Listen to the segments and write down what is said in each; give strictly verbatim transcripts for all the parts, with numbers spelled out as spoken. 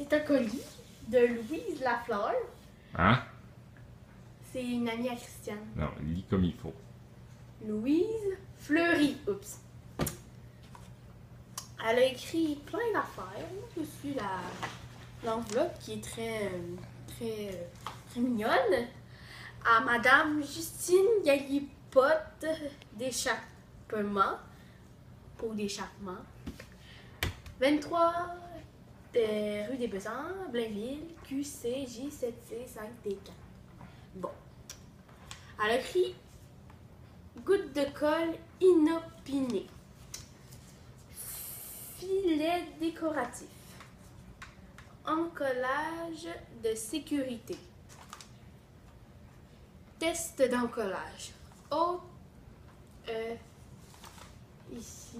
C'est un colis de Louise Lafleur. Hein? C'est une amie à Christiane. Non, lis comme il faut. Louise Fleury. Oups. Elle a écrit plein d'affaires dessus la l'enveloppe qui est très, euh, très, euh, très mignonne. À Madame Justine Gallipotte d'échappement. Pour d'échappement. vingt-trois de rue des Besans, Blainville, Q C J sept C cinq D quatre. Bon. Elle a écrit goutte de colle inopinée. Filet décoratif. Encollage de sécurité. Test d'encollage. Haute. Euh, ici.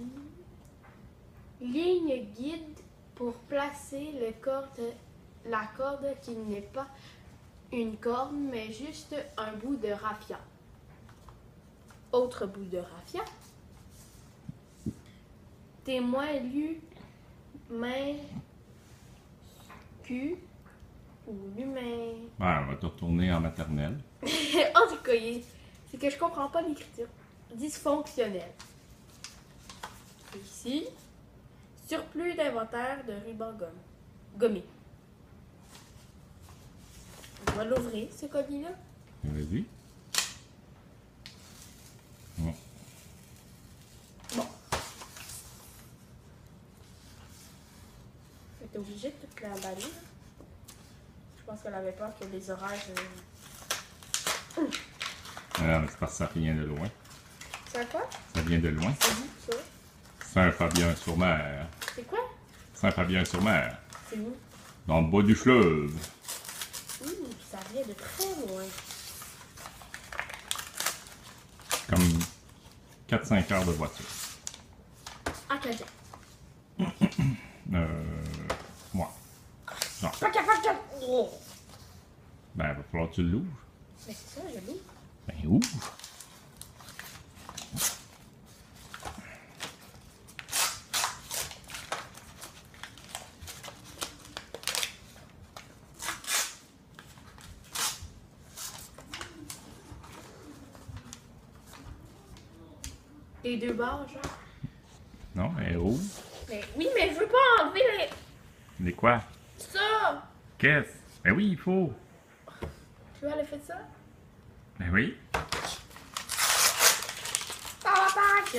Ligne guide pour placer le corde, la corde qui n'est pas une corde, mais juste un bout de raffia. Autre bout de raffia. Témoin lu main Q ou l'humain. Ouais, on va te retourner en maternelle. En tout cas, il- c'est que je comprends pas l'écriture. Dysfonctionnel. Ici, surplus d'inventaire de ruban gomme. Gommé. On va l'ouvrir, ce colis-là. Vas-y. Bon. Bon. T'es obligé de tout l'emballer. là. Je pense qu'elle avait peur que les orages. euh, Ah, mais c'est parce que ça vient de loin. C'est quoi? Ça vient de loin. C'est où ça? Saint-Fabien-sur-Mer. C'est quoi? Saint-Fabien-sur-Mer. C'est où? Dans le bas du fleuve. Ouh, ça vient de très loin. Comme quatre cinq heures de voiture. À Cadillac. Euh. Moi. Genre. Pas capable de. Oh. Ben, il va falloir que tu l'ouvres. Mais c'est ça, je l'ouvre. Ben, ouvre. Les deux bords, genre. Non, elle ouvre. Mais oui, mais je veux pas enlever les... Mais quoi? ça! Qu'est-ce? Ben oui, il faut. Tu vois, elle a fait ça? Ben oui. Par attaque!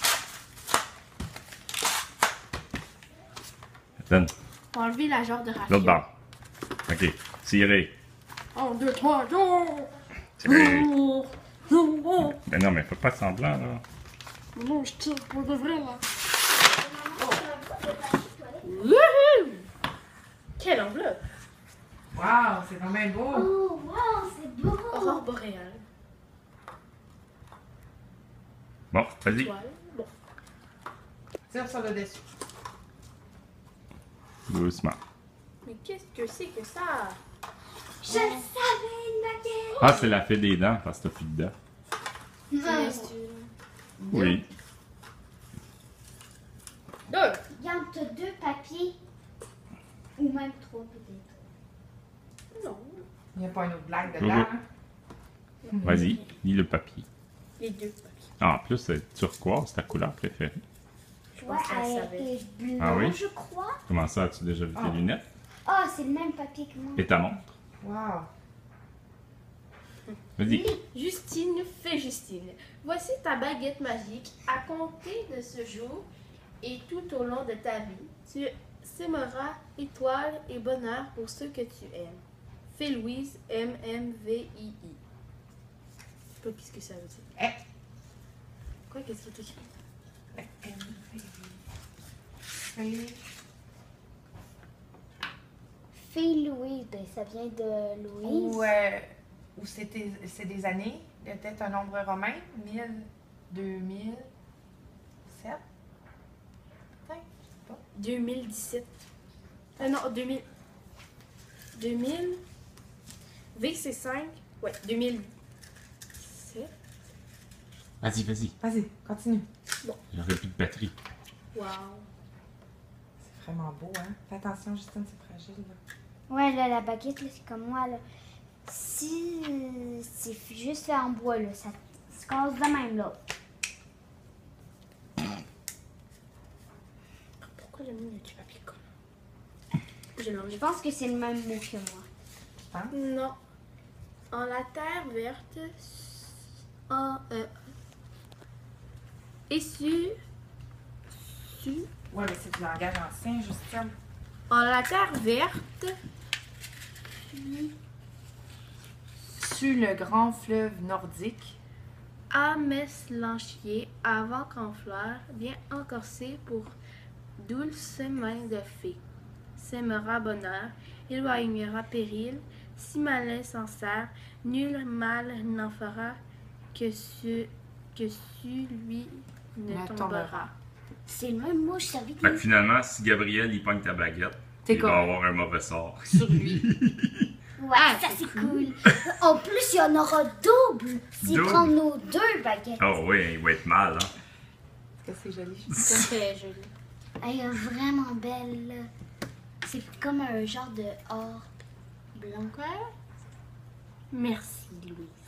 Donne. On va enlever la genre de raffia. L'autre bord. Ok. Tirez. Un, deux, trois, non! Tirez. Oh, oh, oh. Ben non, mais fais pas semblant, là. Non, je tire pour de vrai, là. Wouhou! Quelle enveloppe! Wow, c'est quand même beau. Oh, wow, c'est beau. Aurore boréale. Bon, vas-y. Toile. Bon. Tire sur le dessus. Doucement. Mais qu'est-ce que c'est que ça? Je savais une baguette. Ah, c'est la fée des dents, parce que t'as plus de dents. Qu'est-ce que Oui. Deux. Regarde, t'as deux papiers. Ou même trois, peut-être. Non. Il n'y a pas une autre blague Jojo. dedans. Hein? Vas-y, lis le papier. Les deux papiers. Ah, en plus, c'est turquoise, c'est ta couleur préférée. Je Ouais, pense qu'elle avec savait. les blancs, Ah oui? je crois. Comment ça, as-tu déjà vu tes Ah. lunettes? Ah, c'est le même papier que moi. Et ta montre? Wow. Vas-y. Justine fait Justine. Voici ta baguette magique. À compter de ce jour et tout au long de ta vie, tu sèmeras étoiles et bonheur pour ceux que tu aimes. Fée Louise, M M V I I. Je sais pas qu'est-ce que ça veut dire. Eh. Quoi, qu'est-ce qui est écrit? Fée. Fille Louise, ben ça vient de Louise. Ou, euh, ou c'était, c'est des années. Il y a peut-être un nombre romain. mille, deux mille sept. Peut-être, je sais pas. deux mille dix-sept. Euh, non, deux mille. deux mille. V C cinq. Ouais, deux mille sept. Vas-y, vas-y. Vas-y, continue. J'aurais plus de batterie. Wow. vraiment beau, hein? Fais attention, Justine, c'est fragile, là. Ouais, là, la baguette, là, c'est comme moi, là. Si euh, c'est f- juste fait en bois, là, ça se casse de même, là. Pourquoi j'ai mis du papier comme Je l'enlève. Je pense que c'est le même mot que moi. Hein? Non. En la terre verte, en, euh, et su, su, Ouais, mais c'est du langage ancien, Justine. en la terre verte, Sur le grand fleuve nordique, à Meslanchier, avant qu'en fleur, vient encorser pour douce main de fée. S'aimera bonheur, éloignera péril, si malin s'en sert, nul mal n'en fera, que ce que su lui ne Ne tombera. tombera. C'est le même mot, je savais Fait que que... finalement, si Gabriel il pogne ta baguette, T'es il va correct. avoir un mauvais sort. Sur lui. Ouais, Ah, ça c'est c'est cool. En plus, il y en aura double s'il Double? prend nos deux baguettes. Oh oui, il va être mal, hein. Est-ce que c'est joli, Justine? C'est très joli. Elle est vraiment belle. là. C'est comme un genre de or blanc. Quoi? Merci, Louise.